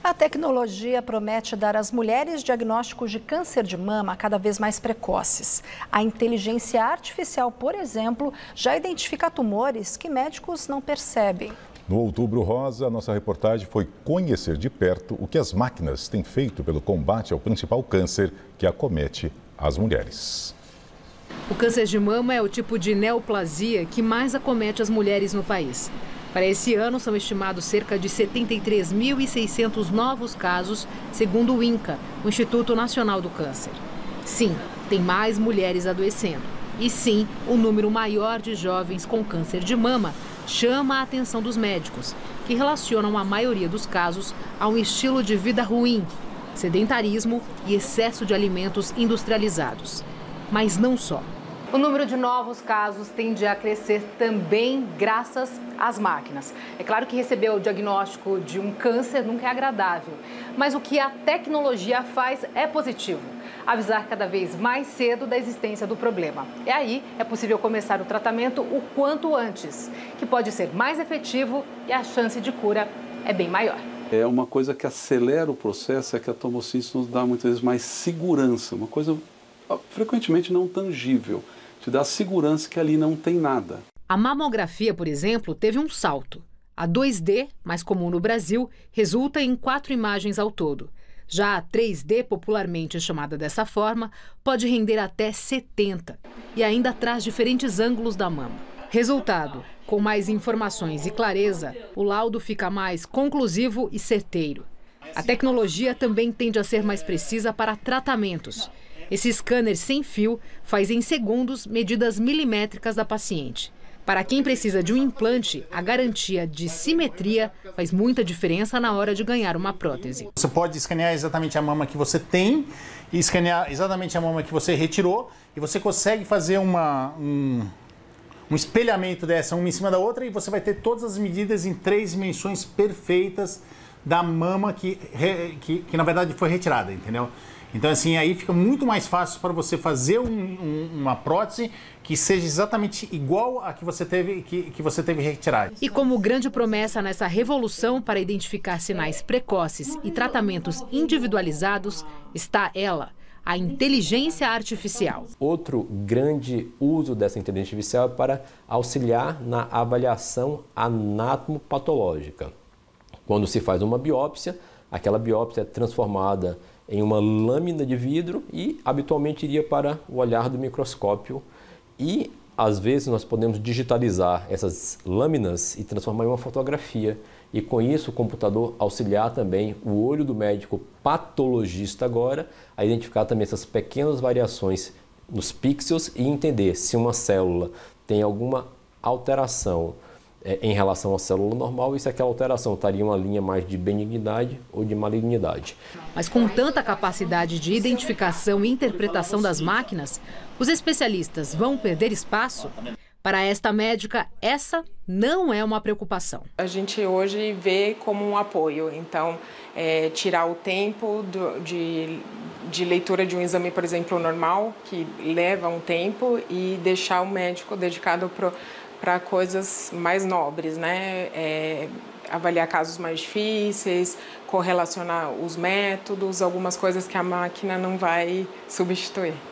A tecnologia promete dar às mulheres diagnósticos de câncer de mama cada vez mais precoces. A inteligência artificial, por exemplo, já identifica tumores que médicos não percebem. No Outubro Rosa, a nossa reportagem foi conhecer de perto o que as máquinas têm feito pelo combate ao principal câncer que acomete as mulheres. O câncer de mama é o tipo de neoplasia que mais acomete as mulheres no país. Para esse ano, são estimados cerca de 73.600 novos casos, segundo o INCA, o Instituto Nacional do Câncer. Sim, tem mais mulheres adoecendo. E sim, o número maior de jovens com câncer de mama chama a atenção dos médicos, que relacionam a maioria dos casos a um estilo de vida ruim, sedentarismo e excesso de alimentos industrializados. Mas não só. O número de novos casos tende a crescer também graças às máquinas. É claro que receber o diagnóstico de um câncer nunca é agradável, mas o que a tecnologia faz é positivo. Avisar cada vez mais cedo da existência do problema. E aí é possível começar o tratamento o quanto antes, que pode ser mais efetivo e a chance de cura é bem maior. É uma coisa que acelera o processo, é que a tomocínese nos dá muitas vezes mais segurança, uma coisa frequentemente não tangível. Te dá segurança que ali não tem nada. A mamografia, por exemplo, teve um salto. A 2D, mais comum no Brasil, resulta em 4 imagens ao todo. Já a 3D, popularmente chamada dessa forma, pode render até 70 e ainda traz diferentes ângulos da mama. Resultado: com mais informações e clareza, o laudo fica mais conclusivo e certeiro. A tecnologia também tende a ser mais precisa para tratamentos. Esse scanner sem fio faz em segundos medidas milimétricas da paciente. Para quem precisa de um implante, a garantia de simetria faz muita diferença na hora de ganhar uma prótese. Você pode escanear exatamente a mama que você tem e escanear exatamente a mama que você retirou e você consegue fazer um espelhamento dessa uma em cima da outra e você vai ter todas as medidas em 3 dimensões perfeitas da mama que na verdade foi retirada, entendeu? Então, assim, aí fica muito mais fácil para você fazer uma prótese que seja exatamente igual a que você teve retirada. E como grande promessa nessa revolução para identificar sinais precoces e tratamentos individualizados está ela, a inteligência artificial. Outro grande uso dessa inteligência artificial é para auxiliar na avaliação anatomopatológica. Quando se faz uma biópsia, aquela biópsia é transformada em uma lâmina de vidro e habitualmente iria para o olhar do microscópio e às vezes nós podemos digitalizar essas lâminas e transformar em uma fotografia e com isso o computador auxiliar também o olho do médico patologista agora a identificar também essas pequenas variações nos pixels e entender se uma célula tem alguma alteração em relação à célula normal e se aquela alteração estaria em uma linha mais de benignidade ou de malignidade. Mas com tanta capacidade de identificação e interpretação das máquinas, os especialistas vão perder espaço? Para esta médica, essa não é uma preocupação. A gente hoje vê como um apoio, então tirar o tempo de leitura de um exame, por exemplo, normal, que leva um tempo, e deixar o médico dedicado para coisas mais nobres, né? Avaliar casos mais difíceis, correlacionar os métodos, algumas coisas que a máquina não vai substituir.